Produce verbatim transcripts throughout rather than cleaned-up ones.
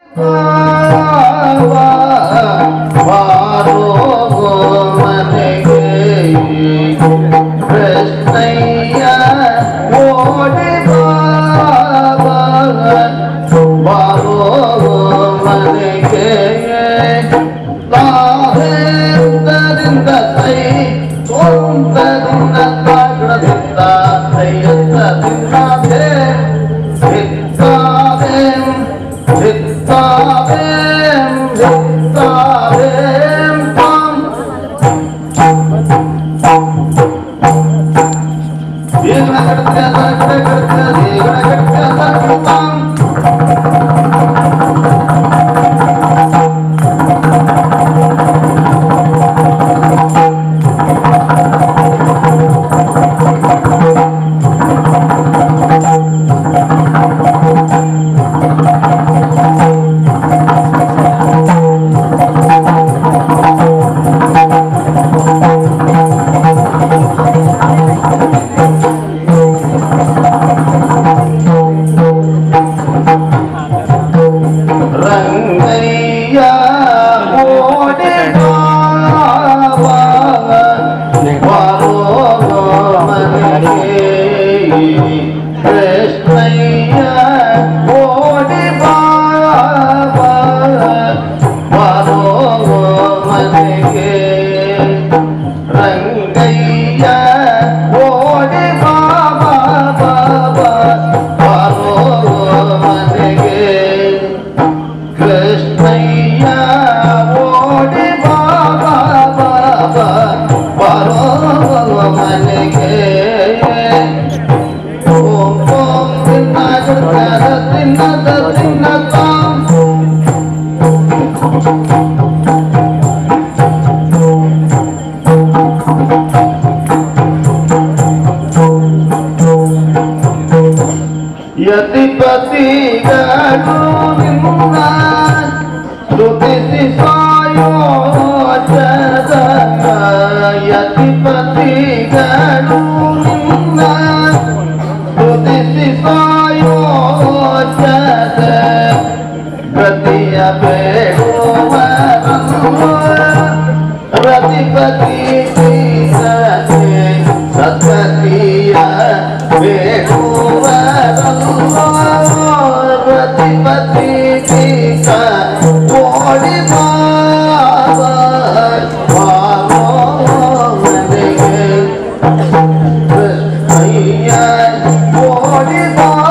ಯತಿಪತಿ ಗಣು ನಿನ್ನ ಸ್ತುತಿಸಿ ಸಾಯೋಜದ ಯತಿಪತಿ ಗಣು ನಿನ್ನ ಸ್ತುತಿಸಿ ಸಾಯೋಜದ ಗತಿಯ ಬೇಡುವ ರತಿಪತಿ ಸತ್ಕತಿಯ ಬೇಡುವ ರತಿಪತಿ ಓಡಿ ಮನೆಗೆ ಕೃಷ್ಣಯ್ಯ ಓಡಿ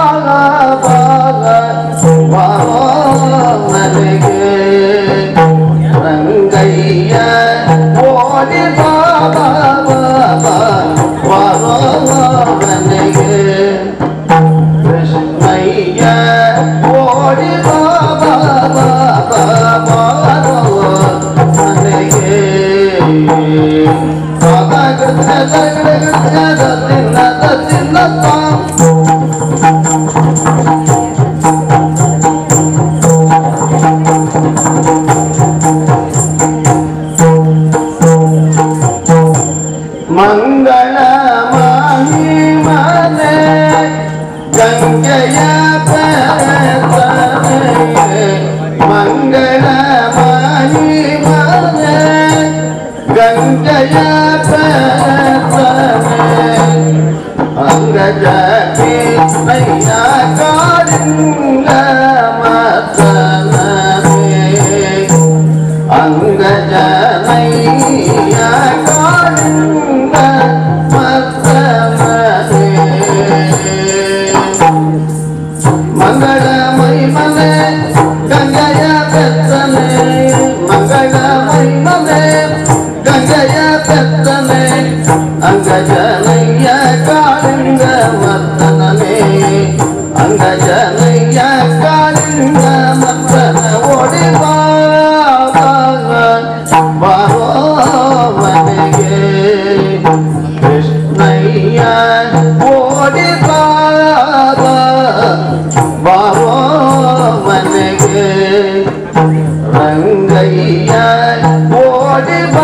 ಮನೆಗೆ ರಂಗಯ್ಯ ಓಡಿ ಮನೆಗೆ ಕೃಷ್ಣಯ್ಯ ಓಡಿ ಮನೆಗೆ ಮಂಗಳ ಮಹಿಮನೆ ಗಂಗೆಯ ಮಂಗಳ ಮಹಿಮನೆ ಗಂಗೆಯ ಅಂಗಜ ಕೃಷ್ಣಯ್ಯ ಕಾಳಿಂಗ ಮತನವೇ ಅಂಗಜ ನಯ್ಯ ಕಾಳಿಂಗ ಮತನವೇ ಮಂಗಳ ಮಹಿಮನೆ ಗಂಗೆಯ ಬೆತ್ತನೆ ಮಂಗಳ ಮಹಿಮನೆ ಗಂಗೆಯ ಬೆತ್ತನೆ ಅಂಗಜನಯ್ಯ ಕಾಳಿಂಗ ಮತ್ತನೇ ಅಂಗಜನಯ್ಯ ಕಾಳಿಂಗ ಮತ್ತನ ಓಡಿ ಬಾರೋ ಮನೆಗೆ ಕೃಷ್ಣಯ್ಯ ಓಡಿ ಬಾರೋ ಮನೆಗೆ ರಂಗಯ್ಯ ಓಡಿ